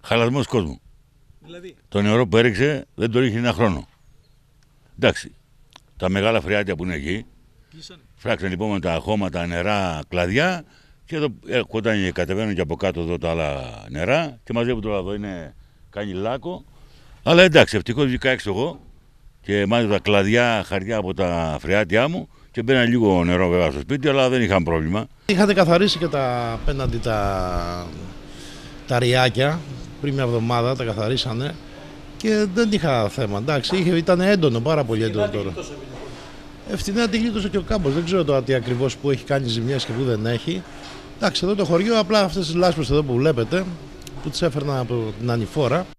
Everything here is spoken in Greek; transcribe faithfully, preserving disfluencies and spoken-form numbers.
Χαλασμός κόσμου. Δηλαδή. Το νερό που έριξε δεν το ρίχνει ένα χρόνο. Εντάξει. Τα μεγάλα φρεάτια που είναι εκεί, φράξαν λοιπόν με τα χώματα νερά κλαδιά και εδώ κοντά κατεβαίνουν και από κάτω εδώ τα άλλα νερά και μαζεύουν τώρα εδώ, είναι, κάνει λάκκο. Αλλά εντάξει, ευτυχώς βγήκα έξω εγώ και μάζευα τα κλαδιά χαρτιά από τα φρεάτια μου και μπαίνα λίγο νερό βέβαια στο σπίτι, αλλά δεν είχαν πρόβλημα. Είχατε καθαρίσει και τα απέναντι τα, τα ριάκια πριν μια εβδομάδα, τα καθαρίσανε και δεν είχα θέμα. Εντάξει, είχε, ήταν έντονο, πάρα πολύ έντονο τώρα. Ευθυνά τη γλίτωσε και ο κάμπος. Δεν ξέρω τώρα τι ακριβώς που έχει κάνει ζημιές και που δεν έχει. Εντάξει, εδώ το χωριό απλά αυτές τις λάσπες εδώ που βλέπετε που τις έφερνα από την ανηφόρα.